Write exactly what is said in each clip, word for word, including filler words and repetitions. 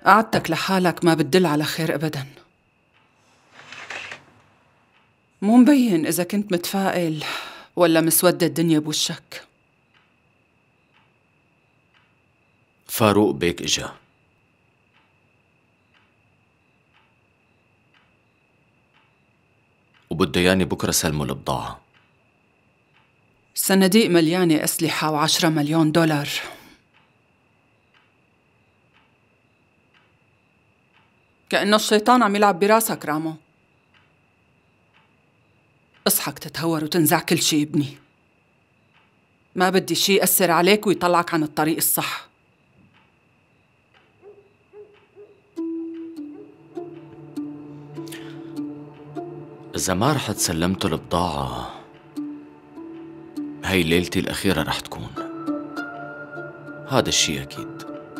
قعدتك لحالك ما بتدل على خير أبداً. مو مبين إذا كنت متفائل ولا مسودة الدنيا بوشك. فاروق بيك إجا، وبده ياني بكرة سلمه البضاعة. صناديق مليانة أسلحة وعشرة مليون دولار. كأنه الشيطان عم يلعب براسك رامو. اصحك تتهور وتنزع كل شي ابني. ما بدي شي يأثر عليك ويطلعك عن الطريق الصح. إذا ما رحت سلمته البضاعة، هاي ليلتي الأخيرة رح تكون. هذا الشي أكيد.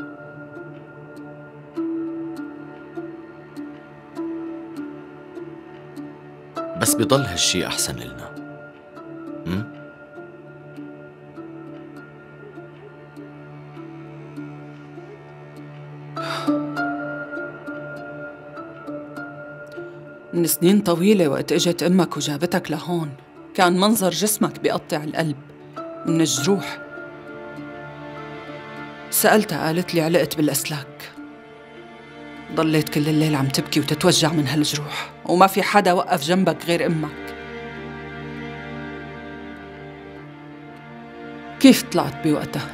بس بضل هالشي أحسن لنا. م? من سنين طويلة وقت اجت أمك وجابتك لهون كان منظر جسمك بيقطع القلب من الجروح. سألتها قالت لي علقت بالأسلاك. ضليت كل الليل عم تبكي وتتوجع من هالجروح، وما في حدا وقف جنبك غير أمك. كيف طلعت بوقتها؟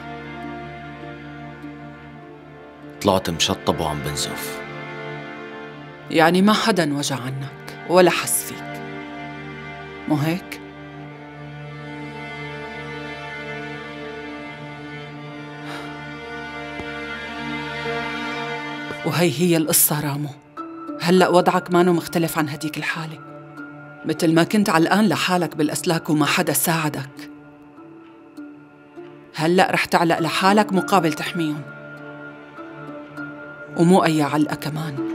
طلعت مشطب وعم بنزف. يعني ما حدا وجع عنك ولا حس فيك، مو هيك؟ وهي هي القصة رامو. هلأ وضعك مانو مختلف عن هديك الحالة. مثل ما كنت علقان لحالك بالأسلاك وما حدا ساعدك، هلأ رح تعلق لحالك مقابل تحميهم. ومو أي علقة كمان.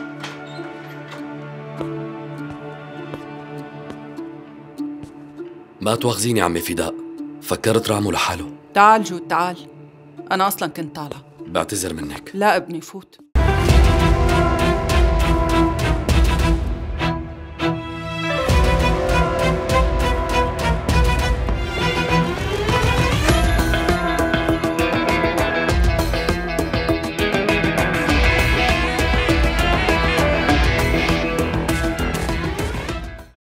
ما تواخذيني عمي فداء، فكرت رامو لحاله. تعال جود تعال، أنا أصلاً كنت طالعة. بعتذر منك. لا ابني فوت.